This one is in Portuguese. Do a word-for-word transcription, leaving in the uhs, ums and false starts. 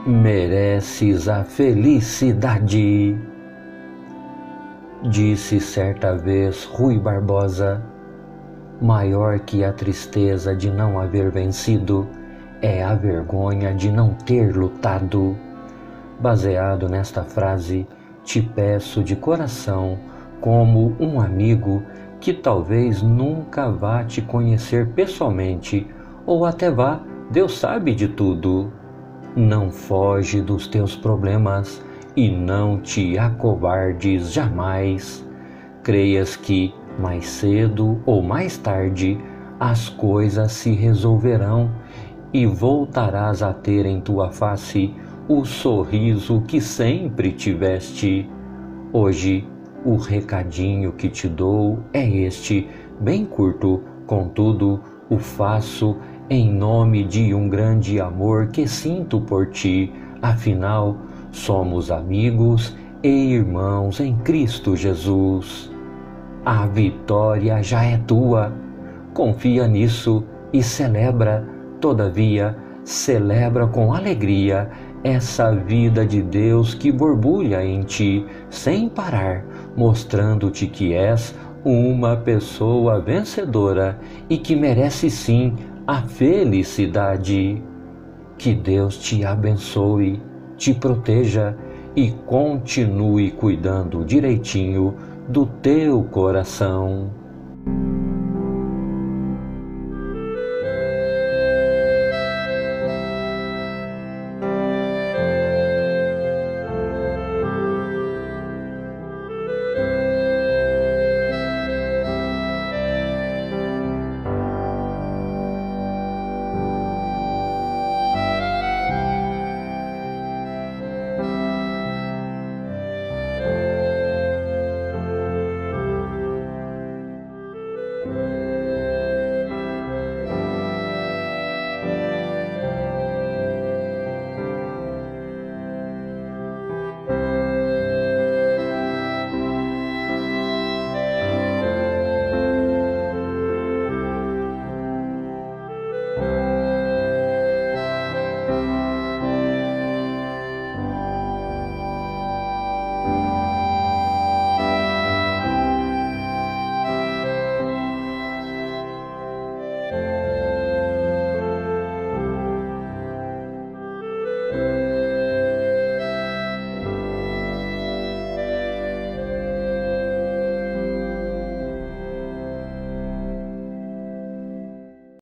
mereces a felicidade. Disse certa vez Rui Barbosa: maior que a tristeza de não haver vencido é a vergonha de não ter lutado. Baseado nesta frase, te peço de coração, como um amigo que talvez nunca vá te conhecer pessoalmente, ou até vá, Deus sabe de tudo. Não foge dos teus problemas e não te acovardes jamais. Creias que, mais cedo ou mais tarde, as coisas se resolverão e voltarás a ter em tua face o sorriso que sempre tiveste. Hoje, o recadinho que te dou é este, bem curto, contudo, o faço em nome de um grande amor que sinto por ti. Afinal, somos amigos e irmãos em Cristo Jesus. A vitória já é tua. Confia nisso e celebra. Todavia, celebra com alegria essa vida de Deus que borbulha em ti, sem parar, mostrando-te que és uma pessoa vencedora e que merece sim a felicidade. Que Deus te abençoe, te proteja e continue cuidando direitinho do teu coração.